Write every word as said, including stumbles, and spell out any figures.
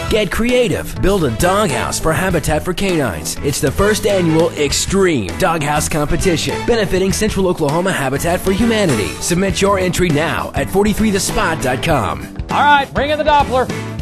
Get creative. Build a doghouse for Habitat for Canines. It's the first annual Extreme Doghouse Competition, benefiting Central Oklahoma Habitat for Humanity. Submit your entry now at forty-three the spot dot com. All right, bring in the Doppler.